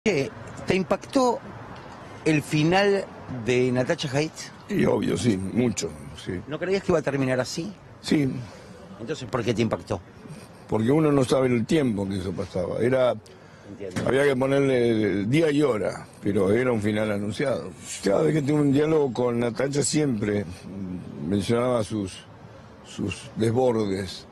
¿Te impactó el final de Natacha Heights? Y obvio, sí, mucho, sí. ¿No creías que iba a terminar así? Sí, Entonces, ¿por qué te impactó? porque uno no sabe el tiempo que eso pasaba. Había que ponerle día y hora, pero era un final anunciado. Cada vez que tuve un diálogo con Natacha siempre mencionaba sus desbordes.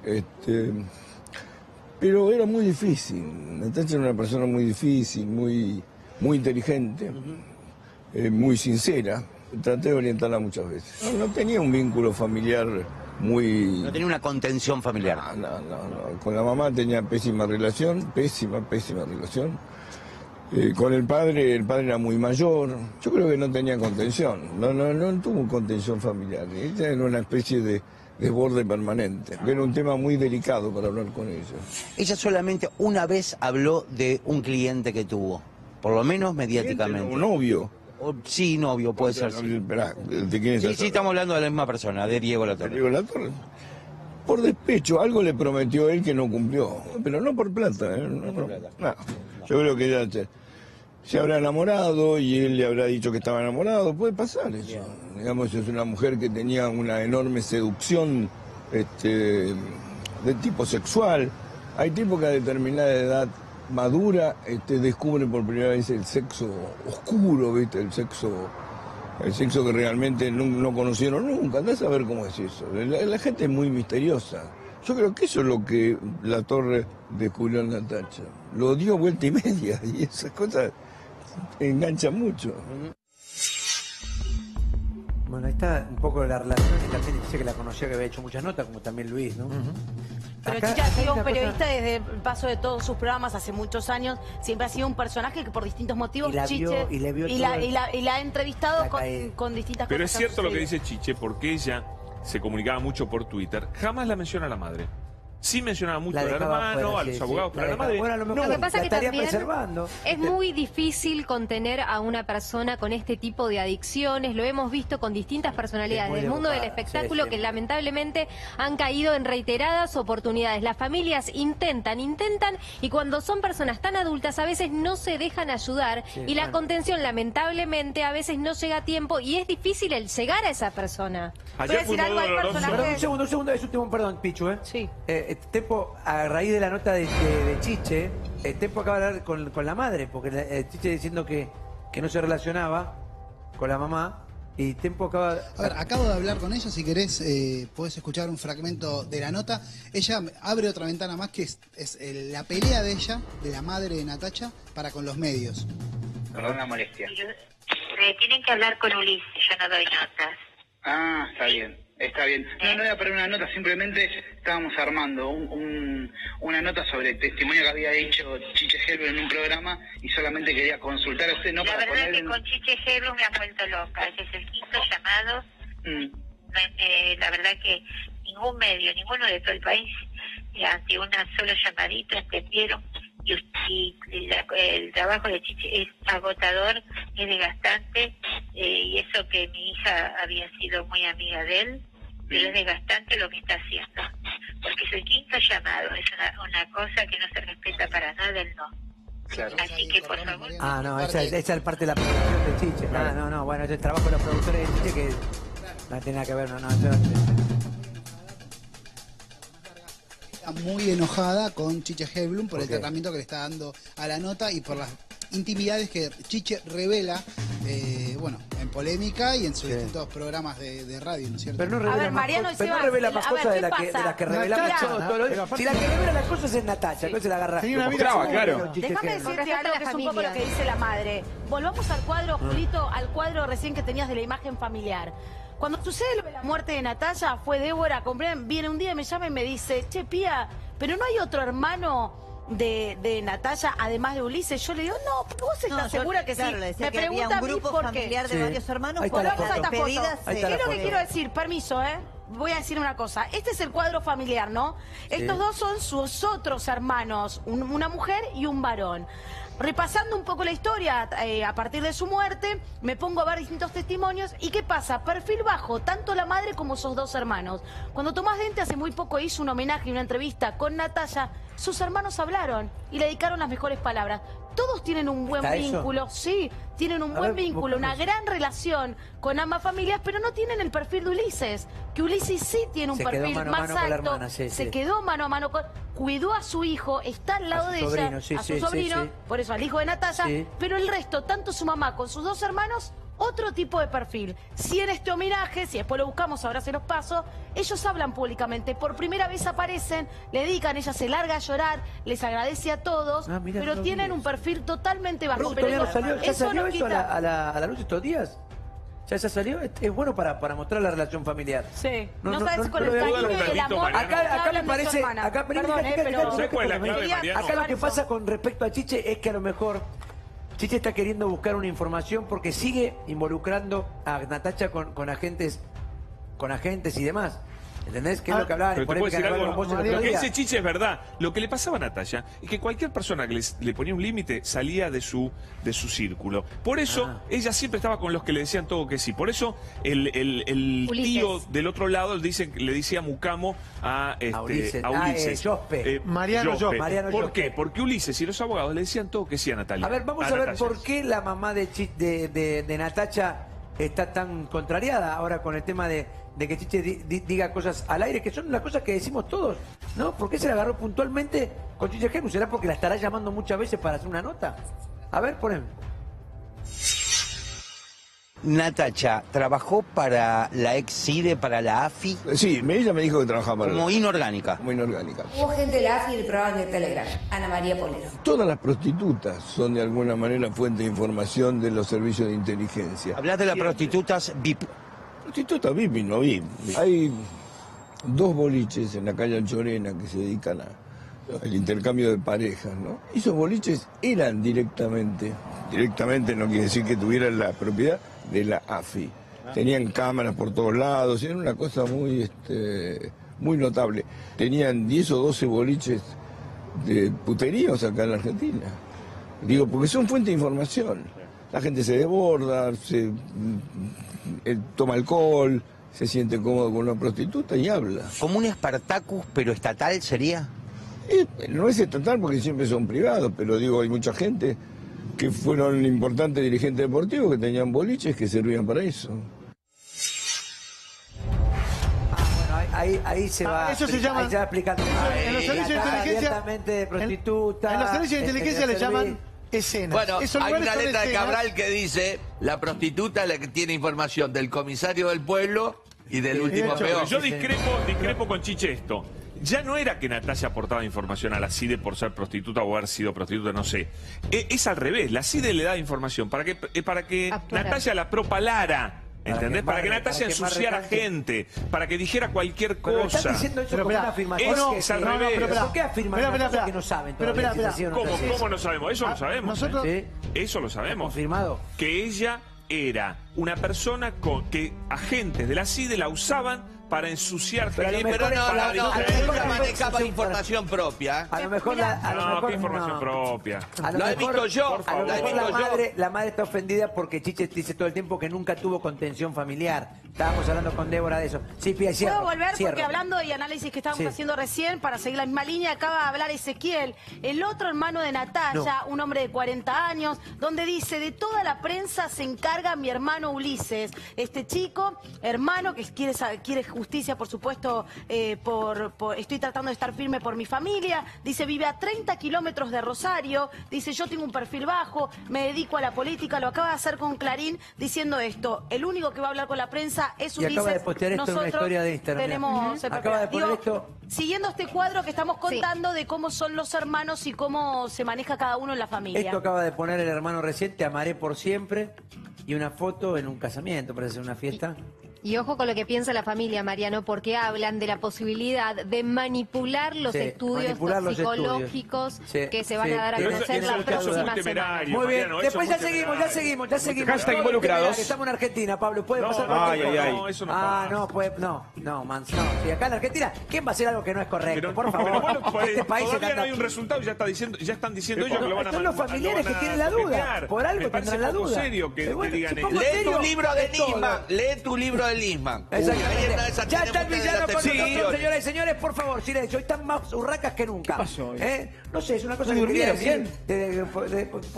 Pero era muy difícil. Natacha era una persona muy difícil, muy inteligente, muy sincera. Traté de orientarla muchas veces. No tenía un vínculo familiar muy... No tenía una contención familiar. No. Con la mamá tenía pésima relación, pésima relación. Con el padre era muy mayor. Yo creo que no tenía contención. No tuvo contención familiar. Ella era una especie de desborde permanente. Era un tema muy delicado para hablar con ella. Ella solamente una vez habló de un cliente que tuvo, por lo menos mediáticamente. Un novio. Sí, novio, puede ser. Sí. Esperá, ¿de quién es? Sí, estamos hablando de la misma persona, de Diego Latorre. Diego Latorre. Por despecho, algo le prometió él que no cumplió, pero no por plata. No por plata. No. Yo creo que ella se habrá enamorado y él le habrá dicho que estaba enamorado. Puede pasar eso. Bien. Digamos, es una mujer que tenía una enorme seducción de tipo sexual. Hay tipos que a determinada edad madura descubren por primera vez el sexo oscuro, ¿viste? El sexo que realmente no conocieron nunca. Andás a ver cómo es eso. La gente es muy misteriosa. Yo creo que eso es lo que Latorre descubrió en Natacha. Lo dio vuelta y media y esas cosas enganchan mucho. Bueno, ahí está un poco la relación, y también dice que la conocía, que había hecho muchas notas, como también Luis, ¿no? Pero Chicha ha sido un periodista desde el paso de todos sus programas hace muchos años. Siempre ha sido un personaje que por distintos motivos la ha entrevistado con distintas cosas. Pero es cierto lo que dice Chiche, porque ella se comunicaba mucho por Twitter. Jamás la menciona a la madre. Sí mencionaba mucho al hermano, a los abogados, pero a la madre lo que pasa es que también es ¿viste? muy difícil contener a una persona con este tipo de adicciones. Lo hemos visto con distintas personalidades del mundo del espectáculo que lamentablemente han caído en reiteradas oportunidades. Las familias intentan y cuando son personas tan adultas a veces no se dejan ayudar y la contención lamentablemente a veces no llega a tiempo y es difícil el llegar a esa persona. Ayer fue muy doloroso. Un segundo, es un tema, perdón, Pichu, Sí. Tempo, a raíz de la nota de Chiche, Tempo acaba de hablar con la madre, porque Chiche diciendo que no se relacionaba con la mamá, y Tempo acaba... A ver, acabo de hablar con ella, si querés podés escuchar un fragmento de la nota. Ella abre otra ventana más, que es la pelea de ella, de la madre de Natacha, para con los medios. Perdón la molestia. Tienen que hablar con Ulises, yo no doy notas. Ah, está bien. Está bien. No era para una nota, simplemente estábamos armando una nota sobre el testimonio que había hecho Chiche Helblum en un programa y solamente quería consultar a usted, ¿no? La verdad es que con Chiche Helblum me han vuelto loca. Ese es el quinto llamado. La verdad que ningún medio, ninguno de todo el país, ante una sola llamadita entendieron. Y el trabajo de Chiche es agotador, es desgastante, y eso que mi hija había sido muy amiga de él, pero es desgastante lo que está haciendo, porque es el quinto llamado, es una cosa que no se respeta para nada el no. Claro. Así que por favor... esa es parte de la producción de Chiche. Bueno, es el trabajo de los productores de Chiche que no tiene nada que ver, Muy enojada con Chiche Helblum por el tratamiento que le está dando a la nota y por las intimidades que Chiche revela, en polémica y en sus distintos programas de radio, ¿no es cierto? Pero no revela más cosas de las que revela Si la que revela las cosas es Natacha, entonces se la agarra. Claro. Déjame decirte algo que es un poco lo que dice la madre. Volvamos al cuadro, Julito, al cuadro recién que tenías de la imagen familiar. Cuando sucede lo de la muerte de Natacha, fue Débora, viene un día, me llama y me dice, che, Pía, pero no hay otro hermano de Natacha, además de Ulises. Yo le digo, no, ¿vos estás segura que sí? Me pregunta un grupo familiar de varios hermanos. Volvamos a esta foto. ¿Qué es lo que quiero decir? Permiso, voy a decir una cosa. Este es el cuadro familiar, ¿no? Estos dos son sus otros hermanos, una mujer y un varón. Repasando un poco la historia, a partir de su muerte, me pongo a ver distintos testimonios. ¿Y qué pasa? Perfil bajo, tanto la madre como sus dos hermanos. Cuando Tomás Dente hace muy poco hizo un homenaje y una entrevista con Natacha, sus hermanos hablaron y le dedicaron las mejores palabras. todos tienen un buen vínculo, sí, tienen un buen vínculo, una gran relación con ambas familias, pero no tienen el perfil de Ulises, que Ulises sí tiene un perfil más alto, se quedó mano a mano cuidó a su hijo, está al lado de ella, a su sobrino, por eso al hijo de Natalia, pero el resto, tanto su mamá con sus dos hermanos, otro tipo de perfil. Si en este homenaje, si después lo buscamos, ahora se los paso, ellos hablan públicamente, por primera vez aparecen, le dedican, ella se larga a llorar, les agradece a todos, pero tienen un perfil totalmente bajo. Pero ¿ya salió eso a la luz estos días? ¿Ya salió? Es bueno para mostrar la relación familiar. Sí. No sabes con el cariño y el amor. Acá me parece... Acá lo que pasa con respecto a Chiche es que a lo mejor Chiche está queriendo buscar una información porque sigue involucrando a Natacha con agentes y demás. ¿Entendés? ¿Qué es lo que hablaban? Pero te puedo decir algo, lo que dice Chiche es verdad. Lo que le pasaba a Natalia es que cualquier persona que le ponía un límite salía de su círculo. Por eso ella siempre estaba con los que le decían todo que sí. Por eso el tío del otro lado le decía mucamo a Ulises. Mariano Jope. ¿Por qué? Porque Ulises y los abogados le decían todo que sí a Natalia. A ver, vamos a ver por qué la mamá de Natacha está tan contrariada ahora con el tema de que Chiche diga cosas al aire, que son las cosas que decimos todos, ¿no? ¿Por qué se la agarró puntualmente con Chiche Heblum? ¿Será porque la estará llamando muchas veces para hacer una nota? A ver, poneme. Natacha, ¿trabajó para la ex CIDE, para la AFI? Sí, ella me dijo que trabajaba para como inorgánica. Como inorgánica. Hubo gente de la AFI del programa de Telegram, Ana María Polero. Todas las prostitutas son de alguna manera fuente de información de los servicios de inteligencia. Hablas de las prostitutas VIP. Prostitutas VIP y no VIP. Hay 2 boliches en la calle Anchorena que se dedican al intercambio de parejas, ¿no? Esos boliches eran directamente no quiere decir que tuvieran la propiedad de la AFI. Tenían cámaras por todos lados, era una cosa muy notable. Tenían 10 o 12 boliches de puteríos acá en la Argentina. Digo, porque son fuente de información. La gente se desborda, toma alcohol, se siente cómodo con una prostituta y habla. ¿Como un Spartacus, pero estatal sería? No es estatal porque siempre son privados, pero digo, hay mucha gente que fueron importantes dirigentes deportivos que tenían boliches que servían para eso. Ahí se va. Eso se llama. Ahí se va explicando. En los servicios de inteligencia. De prostituta. En los servicios de inteligencia le llaman escenas. Bueno, hay una letra de Cabral que dice: la prostituta es la que tiene información del comisario del pueblo y del último peor. Yo discrepo con Chiche esto. Ya no era que Natalia aportaba información a la CIDE por ser prostituta o haber sido prostituta, no sé. Es al revés, la CIDE le da información para que Natalia la propalara. ¿Entendés? Para que Natalia ensuciara gente, para que dijera cualquier cosa. Pero están diciendo eso como una afirmación. Es al revés. ¿Por qué afirman cosas que no saben? ¿Cómo no sabemos? Eso lo sabemos. Eso lo sabemos. Confirmado. Que ella era una persona que agentes de la CIDE la usaban para ensuciar gente. Pero ella manejaba información propia. A lo mejor ¿qué información propia? Lo he visto yo. A lo mejor la madre está ofendida porque Chiche dice todo el tiempo que nunca tuvo contención familiar. Estábamos hablando con Débora de eso. Sí, ¿puedo volver? Porque hablando y análisis que estábamos haciendo recién, para seguir la misma línea, acaba de hablar Ezequiel, el otro hermano de Natalia, un hombre de 40 años, donde dice: de toda la prensa se encarga mi hermano Ulises. Este chico, hermano, que quiere justicia, por supuesto, estoy tratando de estar firme por mi familia. Dice, vive a 30 kilómetros de Rosario. Dice, yo tengo un perfil bajo, me dedico a la política. Lo acaba de hacer con Clarín diciendo esto. El único que va a hablar con la prensa es Ulises. Y acaba de postear esto en una historia de Instagram. Tenemos acaba de poner esto. Siguiendo este cuadro que estamos contando de cómo son los hermanos y cómo se maneja cada uno en la familia. Esto acaba de poner el hermano recién, te amaré por siempre. Y una foto en un casamiento, parece ser una fiesta. Y ojo con lo que piensa la familia, Mariano, porque hablan de la posibilidad de manipular los estudios psicológicos que se van a dar a conocer la próxima semana. Muy bien, después ya seguimos. Hashtag involucrados. Estamos en Argentina, Pablo, ¿puede pasar? No, eso no pasa. No, Mans, no. Si acá en Argentina, ¿quién va a hacer algo que no es correcto? Por favor. Este país todavía no hay un resultado y ya están diciendo ellos que lo van a son los familiares que tienen la duda. Por algo tendrán la duda. Serio que digan lee tu libro de Nisman, lee tu libro de Lisman. Exactamente. Ya está el villano con nosotros, señoras y señores. Por favor, silencio. Hoy están más urracas que nunca. ¿Qué pasó hoy? No sé, es una cosa ¿No que quería durmieron decir.